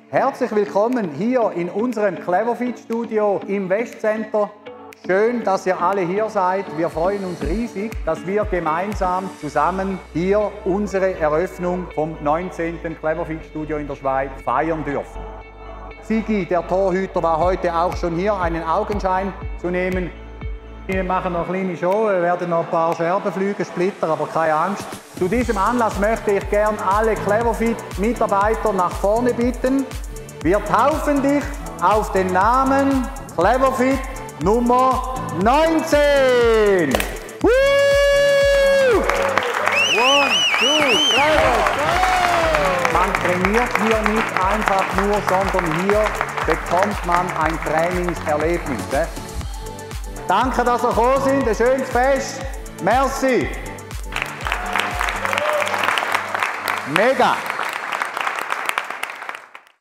Herzlich willkommen hier in unserem Cleverfit Studio im Westcenter. Schön, dass ihr alle hier seid. Wir freuen uns riesig, dass wir gemeinsam zusammen hier unsere Eröffnung vom 19. Cleverfit Studio in der Schweiz feiern dürfen. Sigi, der Torhüter, war heute auch schon hier, einen Augenschein zu nehmen. Wir machen noch eine kleine Show, wir werden noch ein paar Scherben fliegen, Splitter, aber keine Angst. Zu diesem Anlass möchte ich gerne alle Cleverfit-Mitarbeiter nach vorne bitten. Wir taufen dich auf den Namen Cleverfit Nummer 19. Woo! 1, 2, 3, Man trainiert hier nicht einfach nur, sondern hier bekommt man ein Trainingserlebnis. Danke, dass ihr gekommen sind. Ein schönes Fest. Merci. Mega.